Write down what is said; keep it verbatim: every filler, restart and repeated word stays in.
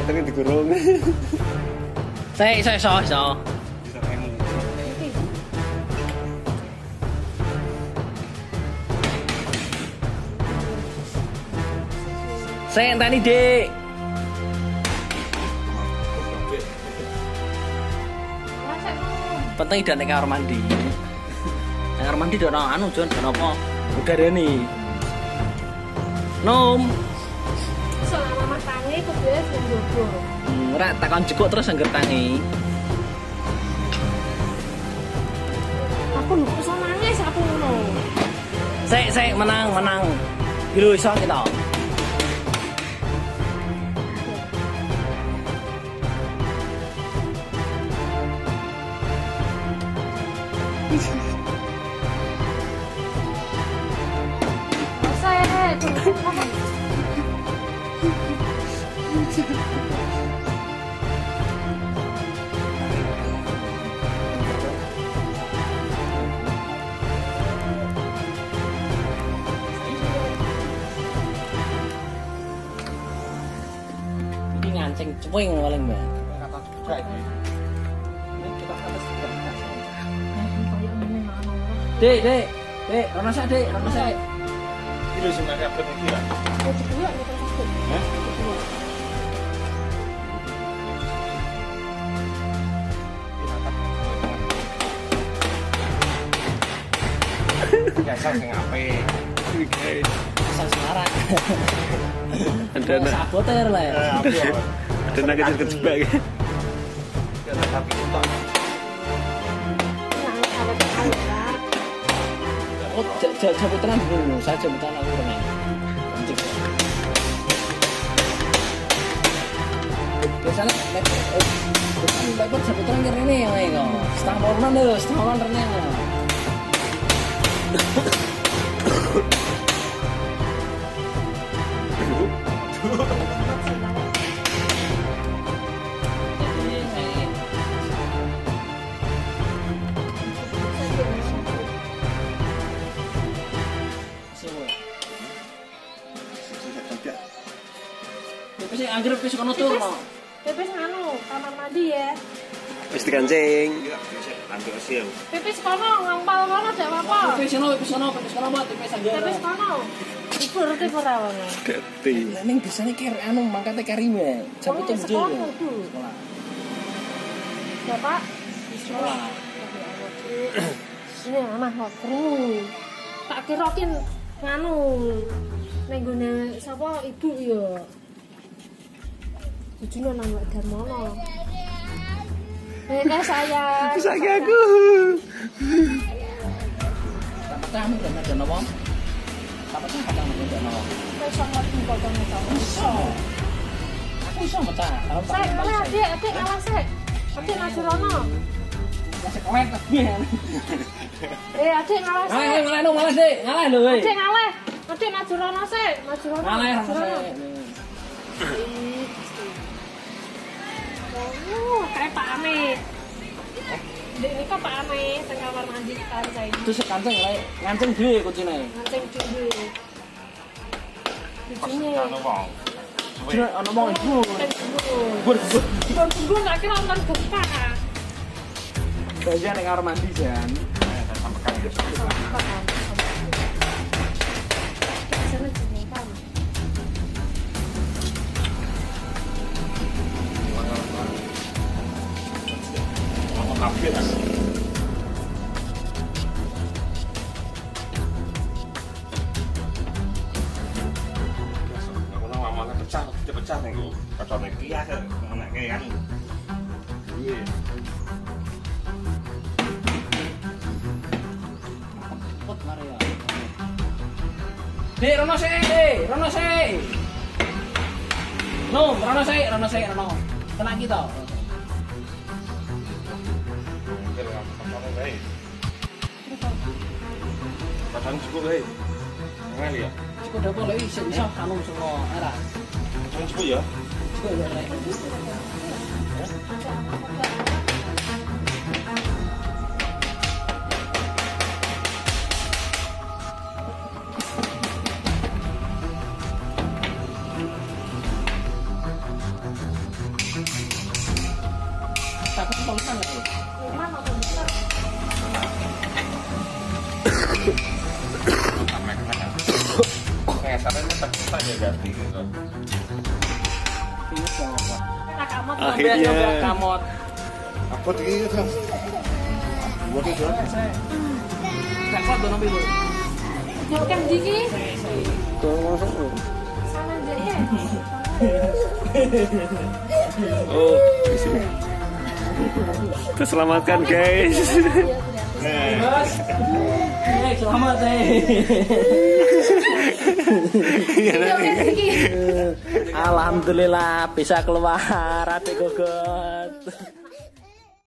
Tadi digurung. Saya saya so so. Saya entani Dik. Penting dan nek kamar mandi. Nek kamar mandi dono anu Jon, dono apa? Udarane. Nom. Selama mas tangi kudunya sing jogo. Hmm, ora takon jekuk terus angger tangi. Aku lho iso nangis aku ngono. Sik sik menang menang. Lho iso kita. Saya tuh. Iki ngancing cuwing paling mbak. Dek, dek, dek, rono sik, dek, rono sik. Iki lho sing rapet iki lah. Hah? Biasa sing apik. Oke. Asal Semarang. Ada nak. Saboter lah. Ada nak kejebak. Karena tapi untuk Oh, jabutan dulu, saya jabutan aku renang. Biasanya lebar jabutan kira ini yang lain kok. Setengah moran dulu, setengah moran renang. Pipis yang anggere pipis kono tur no. Pipis anu kamar mandi ya. wis dikancing. Nanti usil. Pipis kono ngampal kono dak apa. Pipis kono, pipis kono, pipis kono buat pipis anggere. Pipis kono. Ibu ngerti ora wong. Dati. Ning bisane kir anu mangkate karime. Jabutan Sekolah dulu. itu. Ya Pak. Sekolah. Ini anak kok kru. Tak kirakin nganu ning gone sapa ibu ya. Bujune nang Mbak Darmono. Eh sayang. Sayang aku. Kamu kan ada nopo? Apa sih kata kamu ada nopo? Wis sangat dipotong to. Iso. Aku iso mecah. Kalau tak Saya ngalah Adik, Adik ngalah sik. Adik Nasurono. masih kawet tapi. Eh Adik ngalah sik. Ngalah ngalah dong, ngalah sih. Ngalah lho, weh. Adik ngalah. Adik Nasurono sik, Nasurono. Ngalah Nasurono. sih. Oh, kayak Pak Ame. Dek ini kok Pak Ame teng kamar mandi kancing. Terus kancing lek ngancing dhewe kucine. Kancing dhewe. Bujune. Jare ana wong ibu. Bur bur. Bur bur tak kira nonton gempa. Bagian nek kamar mandi jan. Sana jeneng kan. Kafe lah. Aku nama mana pecah, dia pecah nih gua. Kacau nih kia kan, mana kayak kan. Iya. Pot mare ya. Dek, rono sik, Dek. Rono sik. No, rono sik, rono sik, rono. Tenang kita. Kadang cukup hei. Enggak lihat. Cukup dapat lagi bisa bisa anu semua era. Cukup cukup ya. Cukup ya, Rek. tak pentol sana ya. Lima atau besar? Kayak sampai tetap saja ganti gitu. Ini apa? Tak kamot. Akhirnya kamot. Aku tinggi kan. Buat itu. Tak kuat dong nabi. Jokem diki. Tuh. Sana aja. Oh, di sini. Terselamatkan guys. Bos. Eh, selamat eh. Alhamdulillah bisa keluar, adik gogot.